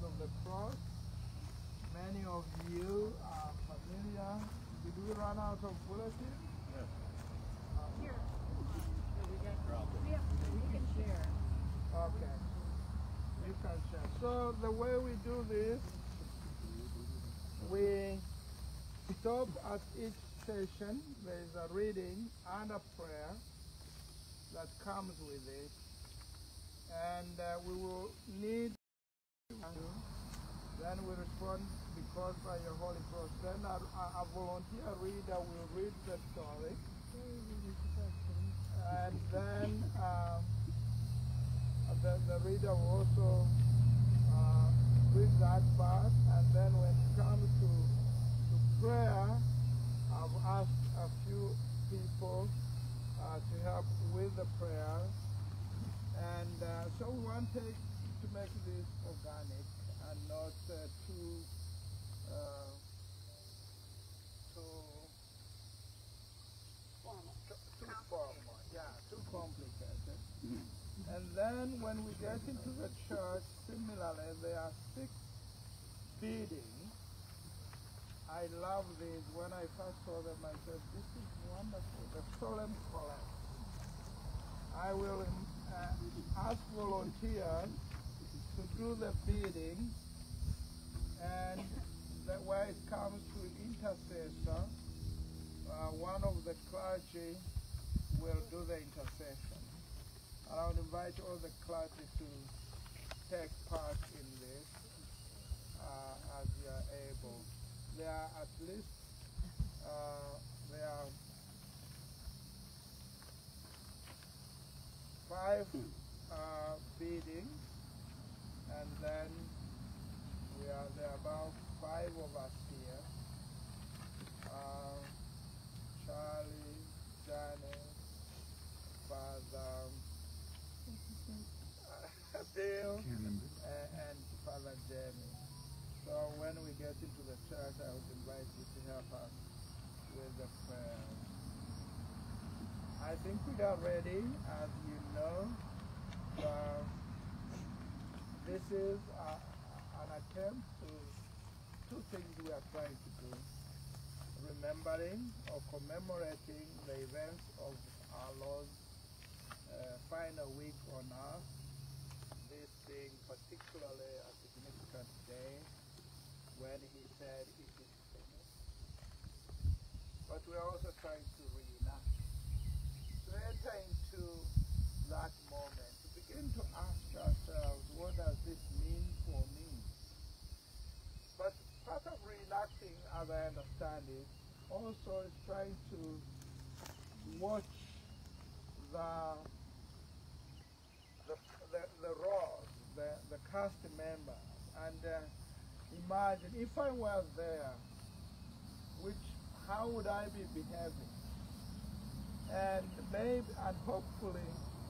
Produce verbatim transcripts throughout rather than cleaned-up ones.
of the cross. Many of you are familiar. Did we run out of bulletins? Yes. Here. We got problem. We, have, we can share. Okay. You can share. So the way we do this, we stop at each session. There is a reading and a prayer that comes with it. And uh, we will need you. Then we respond because by your Holy Cross. Then a, a volunteer reader will read the story. And then um, the, the reader will also uh, read that part. And then when it comes to, to prayer, I've asked a few people uh, to help with the prayer. And uh, so we wanted to make this organic and not uh, too, uh, too, Formal. too, too formal, yeah, too complicated. Mm-hmm. And then when we get into the church, similarly, there are six feedings. I love these. When I first saw them, I said, this is wonderful, the solemn collect. I will uh, ask volunteers to do the feeding, and that where it comes to intercessor, uh, one of the clergy will do the intercession. And I would invite all the clergy to take part in this uh, as you are able. There are at least uh, there are five uh, feedings, and then we are there are about five of us here. Uh, Charlie, Janice, Father uh, Bill, and, and Father Jamie. So when we get into the church, I would invite you to help us with the prayers. I think we are ready, as you know. Uh, this is uh, an attempt to two things we are trying to do. Remembering or commemorating the events of our Lord's uh, final week on earth, this being particularly a significant day when he said it is finished. But we are also trying to reenact, to enter into that moment, to begin to ask ourselves, what does this mean for me? But part of reenacting, as I understand it, also is trying to watch the the the, the roles, the, the cast members, and uh, imagine if I was there, which how would I be behaving? And maybe and hopefully,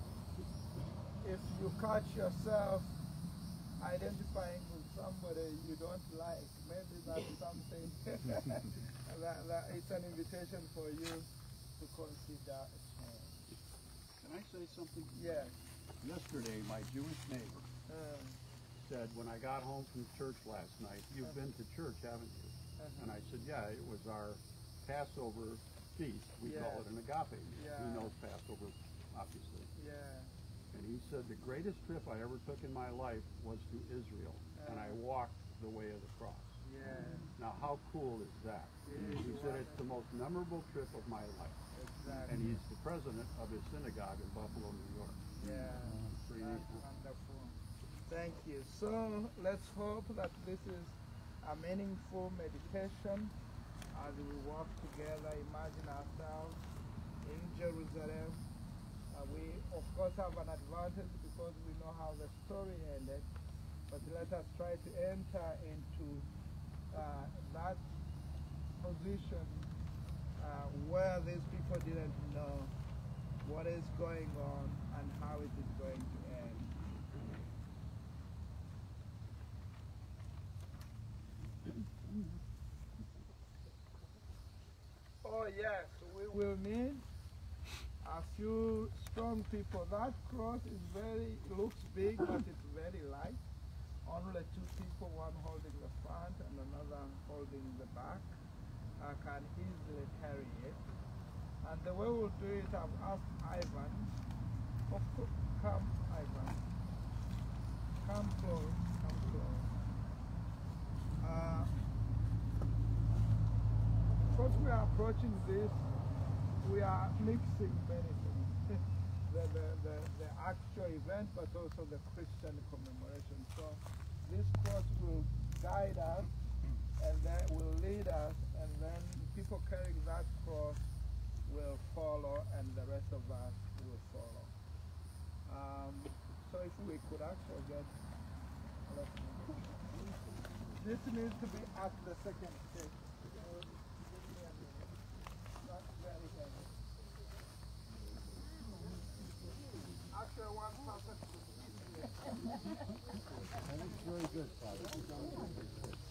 if you catch yourself identifying with somebody you don't like, maybe that's something that, that it's an invitation for you to consider a change. Can I say something? Yes. Yesterday, my Jewish neighbor Uh, said, when I got home from church last night, you've Uh-huh. been to church, haven't you? Uh-huh. And I said, yeah, it was our Passover feast. We Yeah. call it an agape meal. Yeah. He knows Passover, obviously. yeah. And he said, the greatest trip I ever took in my life was to Israel, and I Uh-huh. walked the way of the cross. Yeah. Now, how cool is that? It He is said, it's the most memorable trip of my life. Exactly. And he's the president of his synagogue in Buffalo, New York. Yeah. Pretty That's neat. wonderful. Thank you. So let's hope that this is a meaningful meditation as we walk together, imagine ourselves in Jerusalem. Uh, we, of course, have an advantage because we know how the story ended, but let us try to enter into uh, that position uh, where these people didn't know what is going on and how it is going to end. Oh yes, we will need a few strong people. That cross is very, looks big, but it's very light. On normally two people, one holding the front and another holding the back, uh, can easily carry it. And the way we'll do it, I've asked Ivan, of course, come Ivan, come close, come close. Uh, because we are approaching this, we are mixing many things. the, the, the, the actual event, but also the Christian commemoration. So this cross will guide us, and then will lead us, and then people carrying that cross will follow, and the rest of us will follow. Um, so if we could actually get, this needs to be at the second stage. Not very heavy. Actually, one person could easily. And it's very good, Father. You've done a good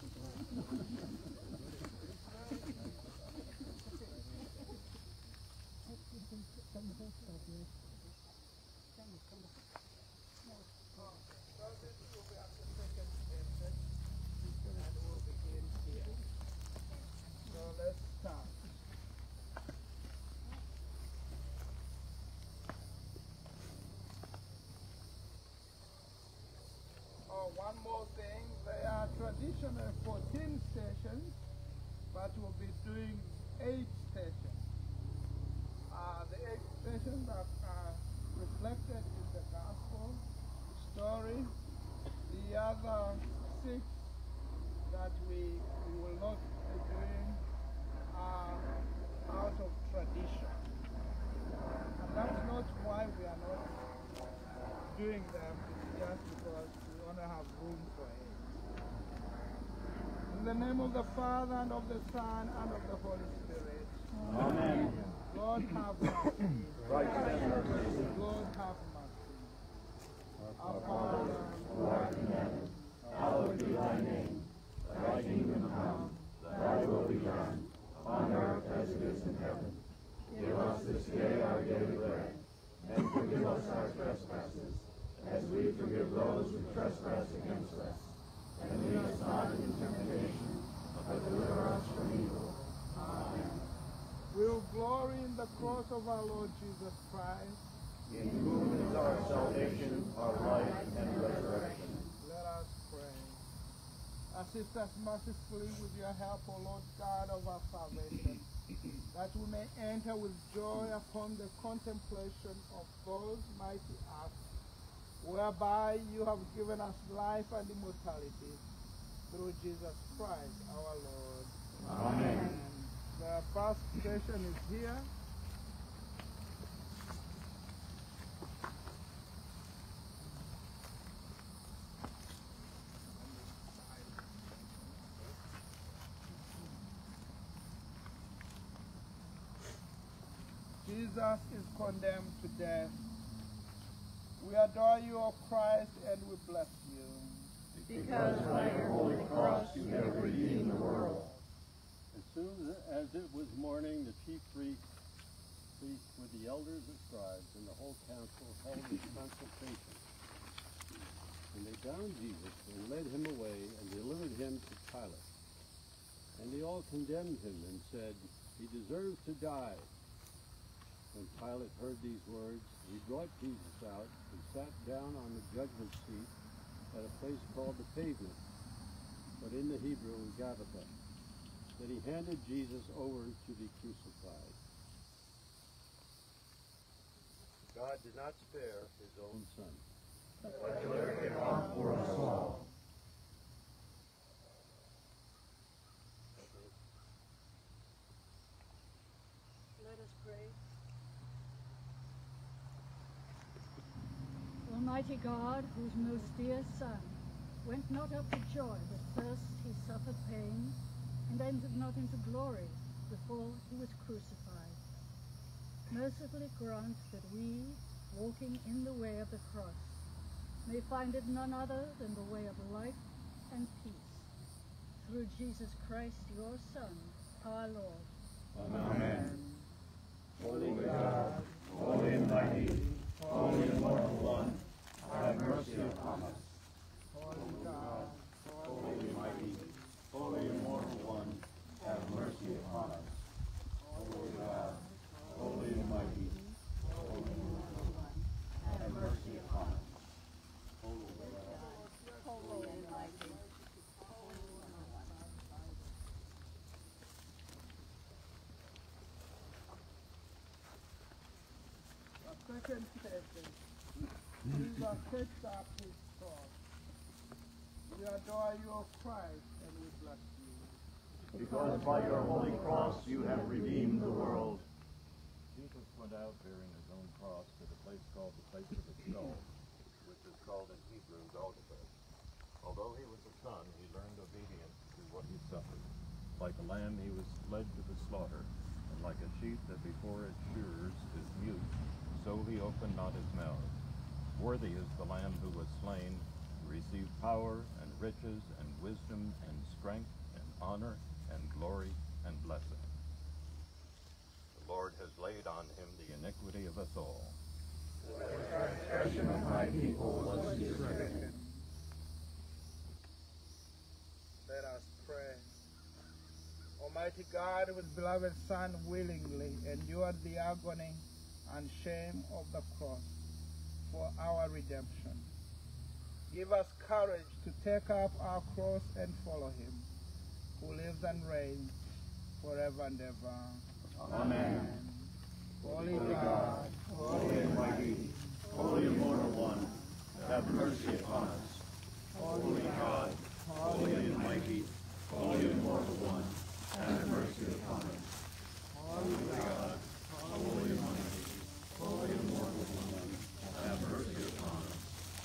One more thing, there are traditional fourteen stations, but we'll be doing eight stations. Uh, the eight stations that are reflected in the gospel story. The other six that we, we will not be doing are out of tradition. And that's not why we are not doing them, it's just because we want to have room for it. In the name of the Father, and of the Son, and of the Holy Spirit. Amen. Lord have mercy. Lord have mercy. Our Father, who art in heaven, hallowed be thy name. Thy kingdom come, thy will be done, on earth as it is in heaven. Give us this day our daily bread, and forgive us our trespasses, as we forgive those who trespass against us. And lead us not into temptation, but deliver us from evil. Amen. We will glory in the cross of our Lord Jesus Christ, in whom is our salvation, our life, and resurrection. Let us pray. Assist us mercifully with your help, O Lord God of our salvation, that we may enter with joy upon the contemplation of those mighty acts, whereby you have given us life and immortality, through Jesus Christ our Lord. Amen. Amen. The first station is here. Jesus is condemned to death. We adore you, O Christ, and we bless you. Because by your holy cross you have redeemed the world. As soon as it was morning, the chief priests, priests with the elders and scribes and the whole council held a consultation. And they bound Jesus and led him away and delivered him to Pilate. And they all condemned him and said, "He deserves to die." When Pilate heard these words, he brought Jesus out and sat down on the judgment seat at a place called the Pavement, but in the Hebrew, Gabbatha. Then he handed Jesus over to be crucified. God did not spare his own son, but delivered him up for us all. Let us pray. Almighty God, whose most dear Son went not up to joy, but first he suffered pain, and entered not into glory before he was crucified, mercifully grant that we, walking in the way of the cross, may find it none other than the way of life and peace. Through Jesus Christ, your Son, our Lord. Amen. Holy God, holy and mighty, holy and immortal one, have mercy upon us. Holy God, second station, Jesus takes up his cross. We adore you, O Christ, and we bless you. Because by your holy cross you have redeemed the world. Jesus went out bearing his own cross to the place called the place of the skull, which is called in Hebrew Golgotha. Although he was a son, he learned obedience through what he suffered. Like a lamb he was led to the slaughter, and like a sheep that before its shearers is mute, so he opened not his mouth. Worthy is the Lamb who was slain, to receive power and riches and wisdom and strength and honor and glory and blessing. The Lord has laid on him the iniquity of us all. The transgression of my people was stricken. Let us pray. Almighty God, whose beloved Son willingly endured the agony and shame of the cross for our redemption, give us courage to take up our cross and follow him, who lives and reigns forever and ever. Amen. Holy God, Holy and mighty, holy immortal one, have mercy upon us. Holy God, holy and mighty, holy immortal one, have mercy upon us. Holy God, holy and mighty, holy immortal one, have mercy upon us.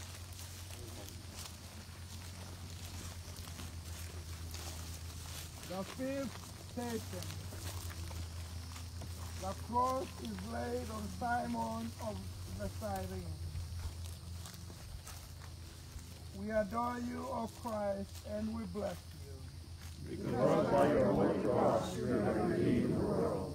the fifth station. The cross is laid on Simon of the Cyrene. We adore you, O Christ, and we bless you. Because by your holy cross you have redeemed the world.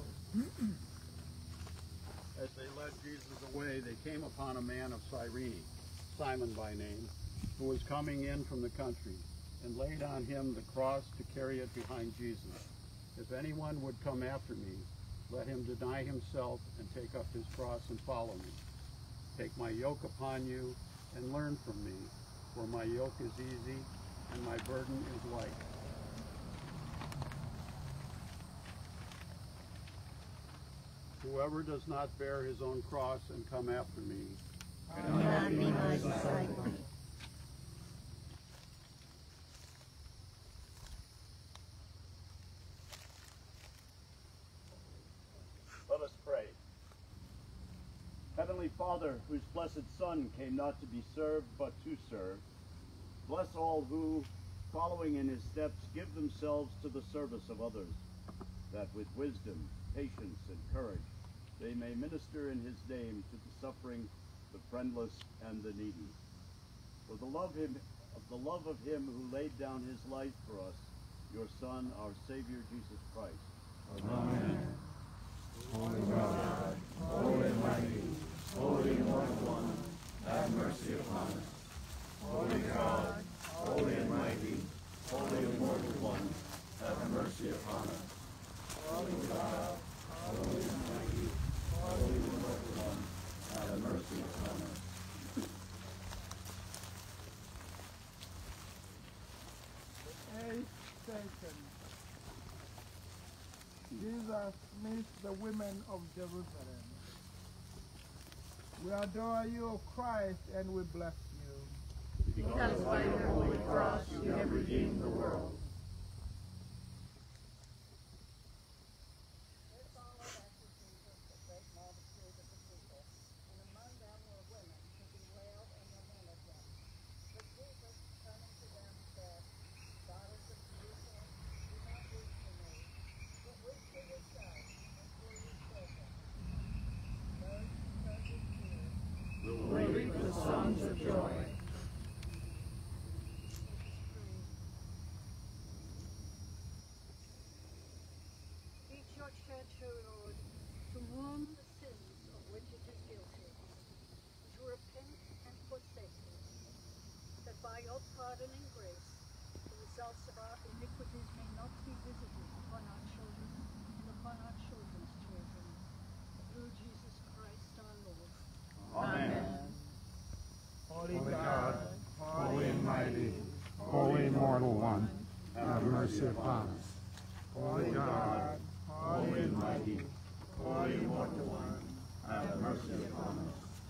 As they led Jesus away, they came upon a man of Cyrene, Simon by name, who was coming in from the country, and laid on him the cross to carry it behind Jesus. If anyone would come after me, let him deny himself and take up his cross and follow me. Take my yoke upon you and learn from me, for my yoke is easy and my burden is light. Whoever does not bear his own cross and come after me cannot be my disciple. Let us pray. Heavenly Father, whose blessed Son came not to be served, but to serve, bless all who, following in his steps, give themselves to the service of others, that with wisdom, patience, and courage, they may minister in his name to the suffering, the friendless, and the needy. For the love him, of the love of him who laid down his life for us, your Son, our Savior, Jesus Christ. Amen. Holy God, holy and mighty, holy immortal one, have mercy upon us. Holy God, holy and mighty, holy immortal one, have mercy upon us. Holy God, holy and mighty, holy immortal one, have mercy upon us. Eighth station. Jesus meets the women of Jerusalem. We adore you, O Christ, and we bless you. Because by your holy cross you have redeemed the world. There followed after Jesus a great multitude of the people, and among them were women who bewailed and lamented him. But Jesus, turning to them, said, Daughters of Jerusalem, do not weep for me, but weep for yourselves and for your children. Those who sow with tears Will reap the songs of joy. Teach your church, O Lord, to mourn the sins of which it is guilty, to repent and forsake it, that by your pardoning grace, the results of our iniquities may not be visited upon our children and upon our children's children. Through Jesus Christ our Lord. Amen. Holy Holy God, God, holy and mighty, holy immortal one, have mercy upon us. Holy God, holy and mighty, holy immortal one, have mercy upon us.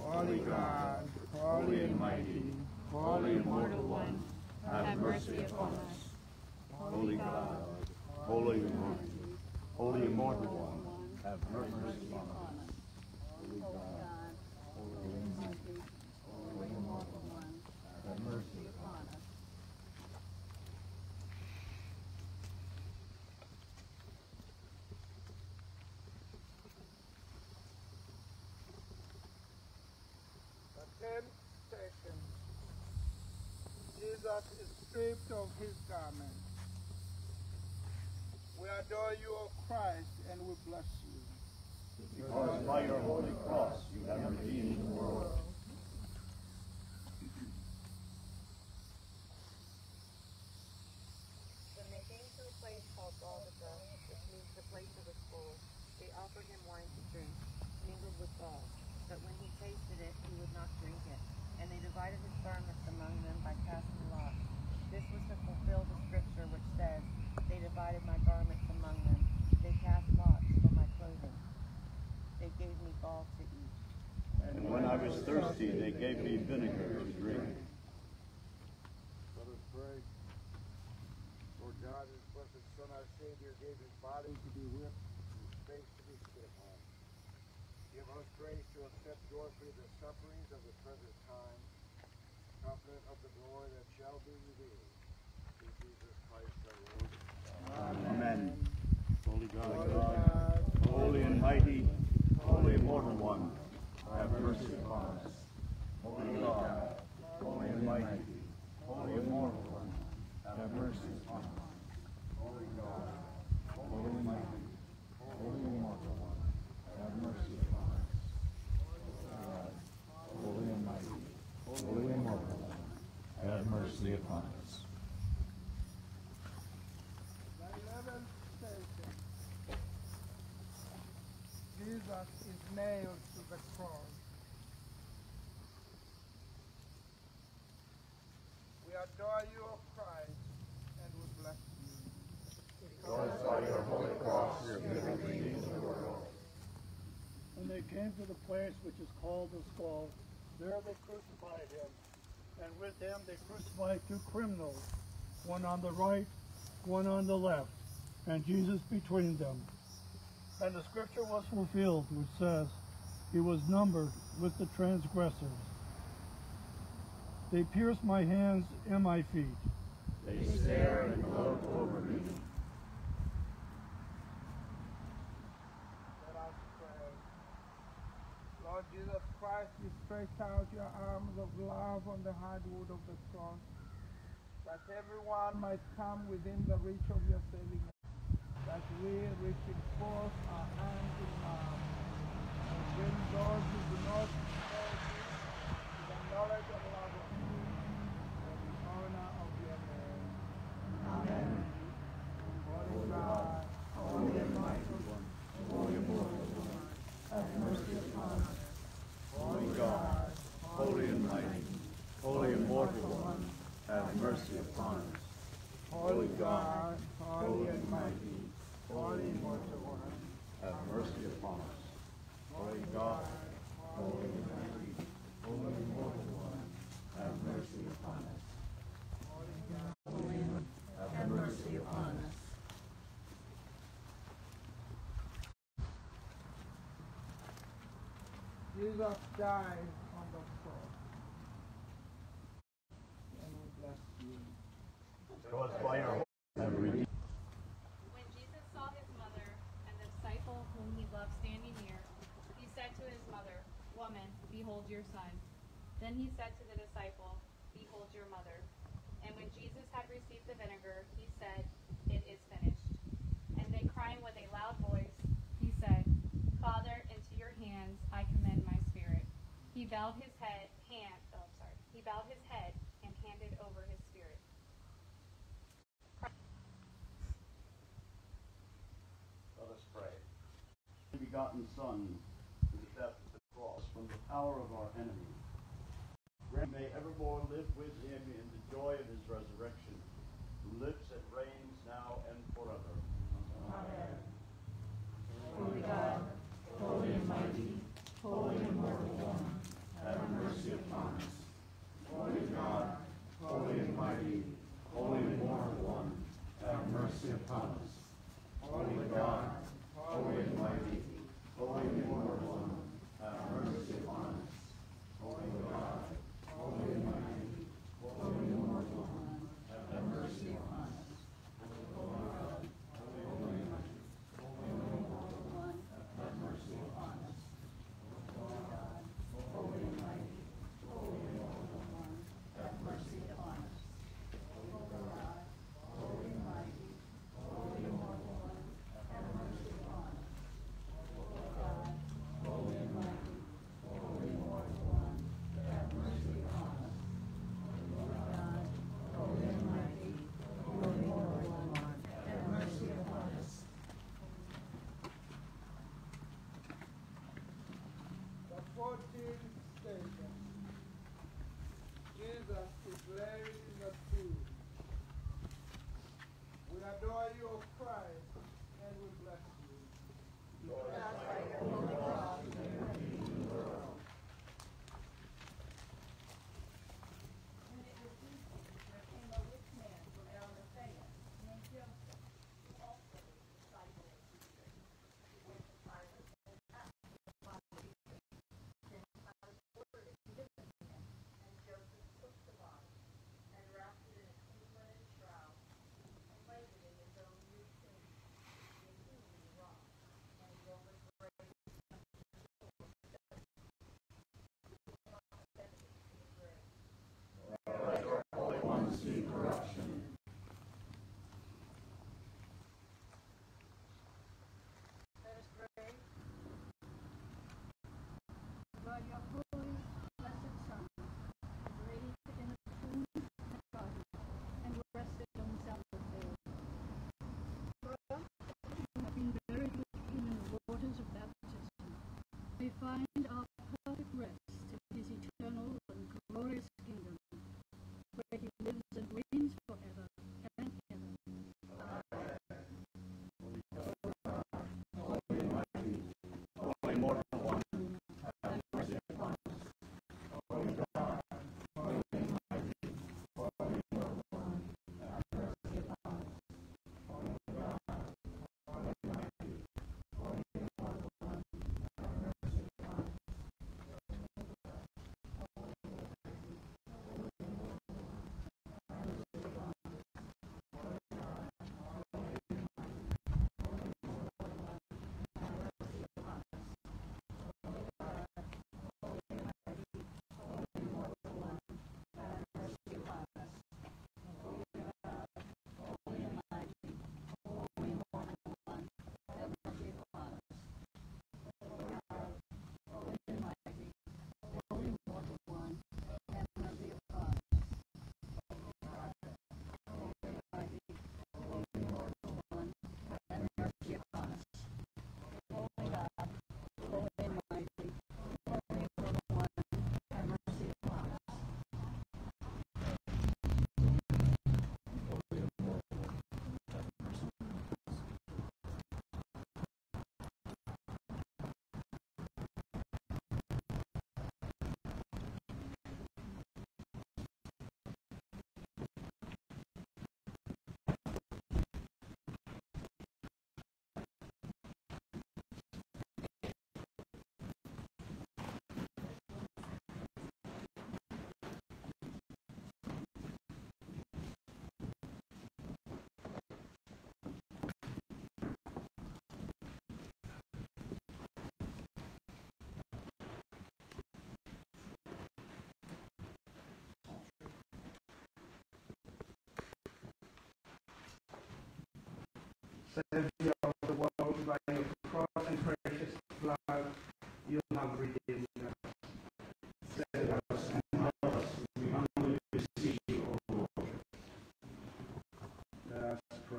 Holy God, holy and mighty, holy immortal one, have mercy upon us. Holy God, holy and mighty, holy immortal one, have mercy upon us. Holy God, holy and mighty, holy immortal one, have mercy upon us. The tenth session. Jesus is stripped of his garment. We adore you, O Christ, and we bless you. Because by your holy cross you have redeemed the world. When they came to a place called Golgotha, which means the place of a skull, they offered him wine to drink, mingled with gall. But when he tasted it, he would not drink it. And they divided his garments among them by casting lots. This was to fulfill the scripture which says, they divided my garments among them. They cast lots for my clothing. They gave me gall to eat. And when I was thirsty, they gave me vinegar to drink. Let us pray. Lord God, his blessed Son, our Savior, gave his body to be whipped and his face to be spit upon. Give us grace to accept joyfully the sufferings of the present time, confident of the glory that shall be revealed. Through Jesus Christ our Lord. Amen. Holy God, Holy God, holy and mighty, holy immortal one, have mercy upon us. Holy God, holy and mighty, holy immortal one, have mercy upon us. Holy God, holy and mighty, holy immortal one, have mercy upon us. God, holy and mighty, holy immortal one, have mercy upon us. the eleventh station. Jesus is nailed to the cross. We adore you, O Christ, and we bless you. Because by your holy cross you have redeemed the world. When they came to the place which is called the skull, there they crucified him. And with him they crucified two criminals, one on the right, one on the left, and Jesus between them. And the scripture was fulfilled, which says, he was numbered with the transgressors. They pierced my hands and my feet. They stare and gloat over me. Let us pray. Lord Jesus Christ, you stretched out your arms of love on the hard wood of the cross, that everyone might come within the reach of your saving hand, that we, reaching forth our hands in love, and bring those who do not know you to the knowledge and love of you, for the honor of your name. Amen. Holy God, holy and mighty one, holy immortal one, have mercy upon us. Holy God, holy and mighty, holy immortal one, have mercy upon us. Holy God, holy and mighty, holy immortal one, Have mercy upon us. Holy God, holy and mighty, holy immortal one, have mercy upon us. Have mercy upon us. Jesus died on the cross, and we bless you. Because by your holy have redeemed. When Jesus saw his mother and the disciple whom he loved standing near, he said to his mother, Woman, behold your son. Then he said to the disciple, Behold your mother. And when Jesus had received the vinegar, he said, It is finished. And then crying with a loud voice, he said, Father, into your hands I commend my spirit. He bowed his head, hand, oh sorry, he bowed his head and handed over his spirit. Let us pray. The begotten Son, to the death of the cross, from the power of our enemies. Grant may evermore live with him in the joy of his resurrection, who lives and reigns now and forever. Amen. Holy God, holy and mighty, holy and immortal one, mighty, holy immortal one, have mercy upon us. Holy God, holy and mighty, holy immortal one, have mercy upon us. Holy God, holy and mighty, holy immortal one, have mercy upon us. Holy God, holy and mighty, holy immortal one, have mercy upon us. Holy God, holy and mighty, holy immortal one, have mercy upon us. Holy God, holy and mighty, holy immortal one, have mercy upon us. Holy God, holy and mighty, holy immortal one, have mercy upon us. Holy God, holy and mighty, holy immortal one, have mercy upon us. The fourteenth station. Jesus declaring the truth. We adore you, O Christ, and we bless you. Because by your holy cross you have redeemed the world. When it was evening, there came a rich man from Arimathea, named Joseph, who also was a disciple of Jesus. He went to Pilate and asked upon Jesus. Then Pilate ordered it given to him, and Joseph took the body and wrapped it in a clean linen shroud and laid it in his own new tomb, in whom he wrought, and he over grave Let your Holy One see corruption. Let us pray. God, your holy, blessed Son, was laid in a tomb and body, and rested on the Sabbath day. For us, who have been buried with him in the waters of baptism, may find our perfect rest in his eternal and glorious kingdom, where he lives and reigns forever and ever. Holy mighty, holy immortal one, have mercy upon us. Holy God, holy mighty, holy immortal one, have mercy upon us. Holy God, holy mighty, holy immortal one, have mercy upon us. Savior of the world, by your cross and precious blood, you have redeemed us. Save us and help us. We humbly beseech you, O Lord. Let us pray.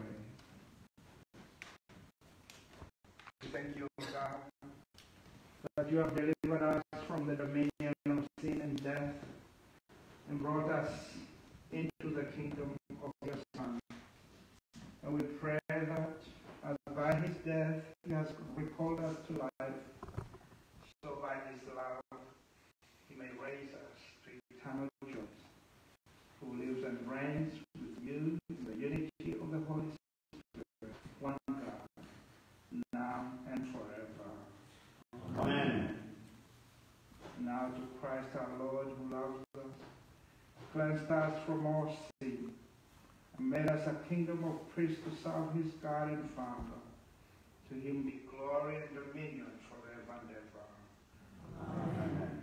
We thank you, God, that you have delivered us from the dominion of sin and death and brought us into the kingdom of your Son. And we pray that as by his death he has recalled us to life, so by his love he may raise us to eternal joy, who lives and reigns remains with you in the unity of the Holy Spirit, one God, now and forever. Amen. Now to Christ our Lord, who loves us, cleansed us from all sin, and made us a kingdom of priests to serve his God and Father. To him be glory and dominion forever and ever. Amen.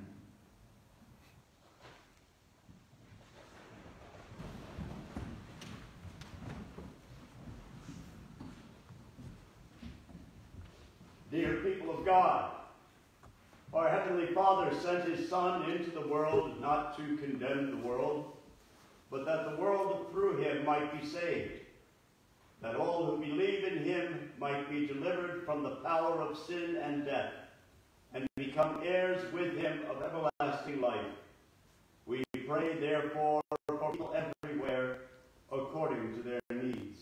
Dear people of God, our Heavenly Father sent his Son into the world not to condemn the world, but that the world through him might be saved, that all who believe in him might be delivered from the power of sin and death, and become heirs with him of everlasting life. We pray, therefore, for people everywhere according to their needs.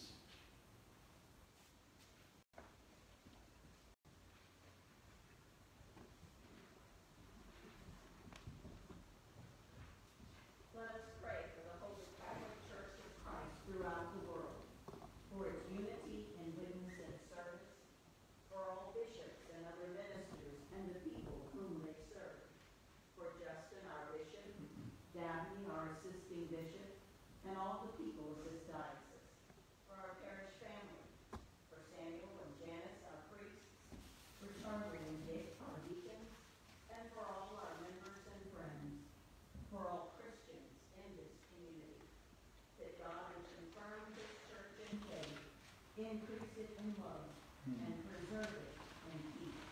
Let us pray for the Holy Catholic Church of Christ throughout the world, for its unity in witness and service, for all bishops and other ministers and the people whom they serve, for Justin, our bishop, Daphne, our assisting bishop, and all the people of this diocese, for our parish family, for Samuel and Janice, our priests, for Charlie and Dick, our deacons, and for all our members and friends, for all Christians in this community, that God would confirm this church in faith, increase it in love, and preserve it in peace.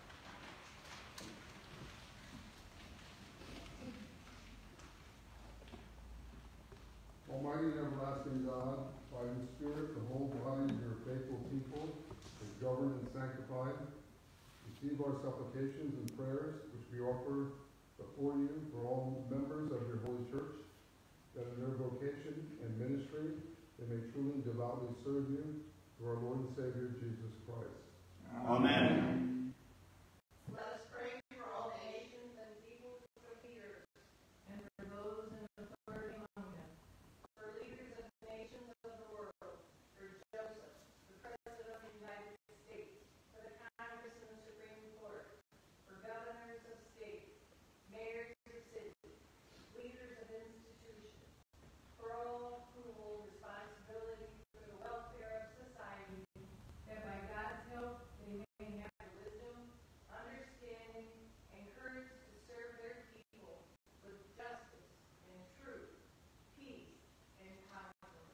Almighty and everlasting God, by whose Spirit the whole body of your faithful people is governed and sanctified, receive our supplications and prayers which we offer before you for all members of your holy church, that in their vocation and ministry they may truly and devoutly serve you through our Lord and Savior Jesus Christ. Amen. Let us pray for all nations and peoples of leaders, and for those in authority among them, for leaders of nations of the world, for Joseph, the President of the United States, for the Congress and the Supreme Court, for governors of states, mayors of cities, leaders of institutions, for all who hold responsibility for the welfare of society, that by God's help they may have the wisdom, understanding, and courage to serve their people with justice and truth, peace, and concord.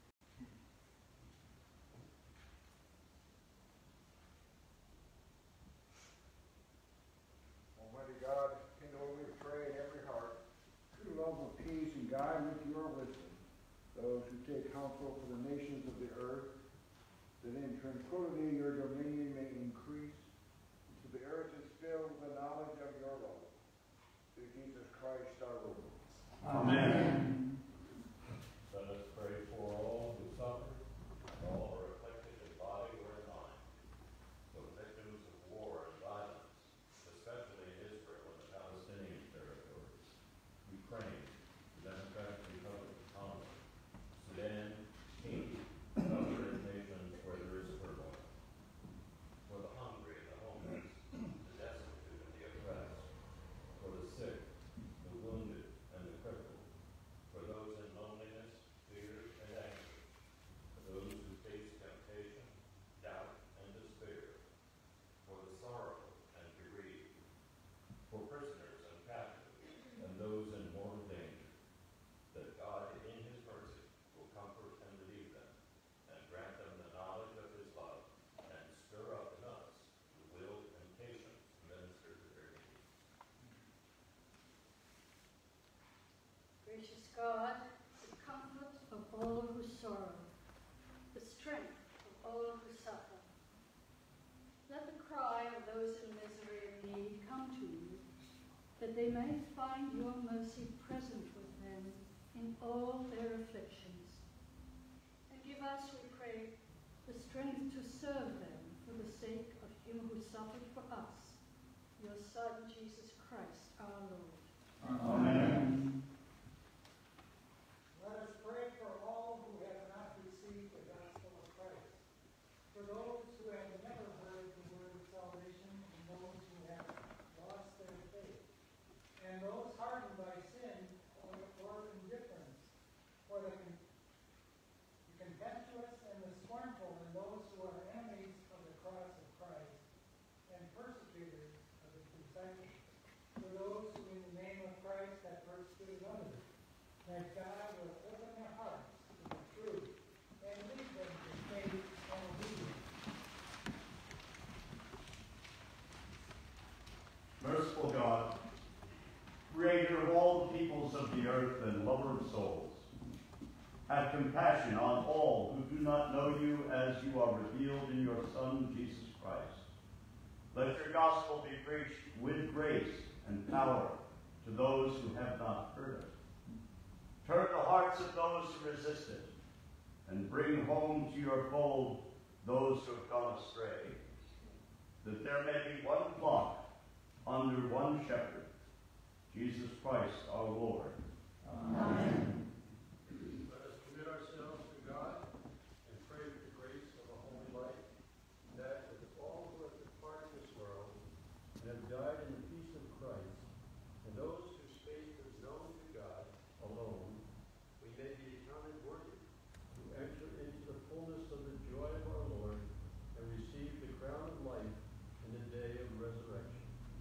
Almighty God, in whom we pray in every heart, true love of peace and guide with your wisdom those who take counsel for the nations of the earth, that in tranquility your dominion may increase, until the earth is filled with the knowledge of your love. Through Jesus Christ our Lord. Amen. Let us pray for all who suffer, and all who are afflicted in body or in mind, for the victims of war and violence, especially in Israel and the Palestinian territories, Ukraine, the Democratic Republic of Congo, Sudan, Haiti, and other nations where there is turmoil, for the hungry and the homeless, the destitute and the oppressed, for the sick, the wounded, and the crippled, for those in loneliness, fear, and anger, for those who face temptation, doubt, and despair, for the sorrowful and bereaved, for prisoners and captives, and those in mortal danger, that God in his mercy will comfort and relieve them, and grant them the knowledge of his love, and stir up in us the will and patience to minister to their needs. Gracious God, the comfort of all who sorrow, the strength of all who suffer. Let the cry of those in misery and need come to you, that they may find your mercy present with them in all their afflictions. And give us, we pray, the strength to serve them for the sake of him who suffered for us, your Son, Jesus Christ, our Lord. Amen. Let us pray for all have compassion on all who do not know you as you are revealed in your Son, Jesus Christ. Let your gospel be preached with grace and power to those who have not heard it. Turn the hearts of those who resist it, and bring home to your fold those who have gone astray, that there may be one flock under one shepherd, Jesus Christ our Lord. Amen. Let us commit ourselves to God and pray for the grace of a holy life, that with all who have departed this world and have died in the peace of Christ, and those whose faith is known to God alone, we may be accounted worthy to enter into the fullness of the joy of our Lord and receive the crown of life in the day of resurrection.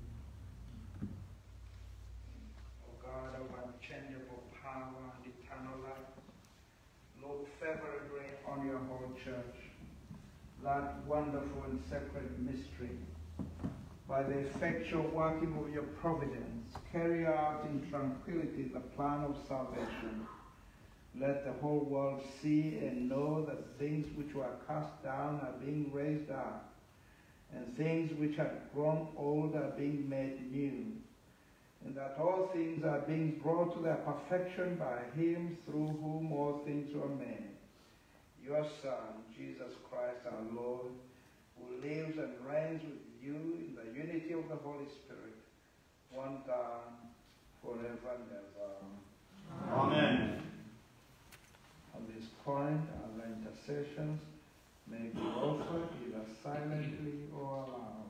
O God of unchangeable power and eternal life, look favorably on your whole church, that wonderful and sacred mystery. By the effectual working of your providence, carry out in tranquility the plan of salvation. Let the whole world see and know that things which were cast down are being raised up, and things which had grown old are being made new, and that all things are being brought to their perfection by him through whom all things were made, your Son, Jesus Christ our Lord, who lives and reigns with you in the unity of the Holy Spirit, one God, forever and ever. Amen. At this point, our intercessions may be offered either silently or aloud.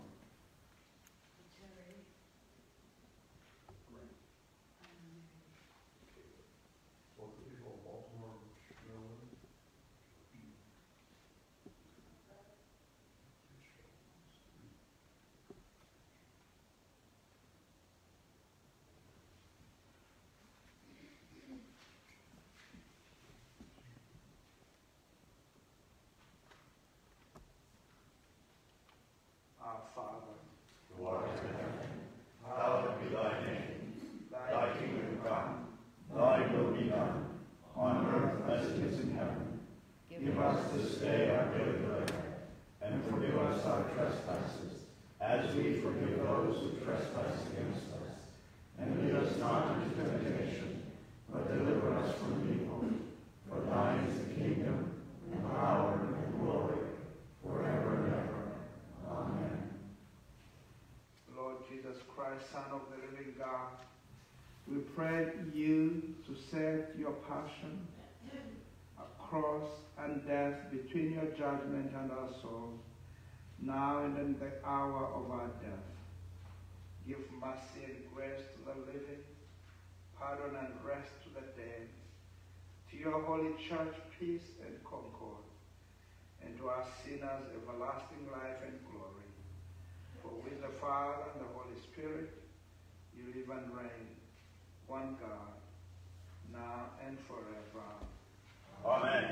Our Father, who art in heaven, hallowed be thy name. Thy kingdom come, thy will be done, on earth as it is in heaven. Give us this day our daily bread, and forgive us our trespasses, as we forgive those who trespass against us. And lead us not into temptation, but deliver us from evil. For thine is the kingdom, and power, and glory, forever and ever. Amen. Lord Jesus Christ, Son of the living God, we pray you to set your passion, a cross and death between your judgment and our souls, now and in the hour of our death. Give mercy and grace to the living, pardon and rest to the dead, to your holy church peace and concord, and to our sinners everlasting life and glory. For with the Father and the Holy Spirit, you live and reign, one God, now and forever. Amen.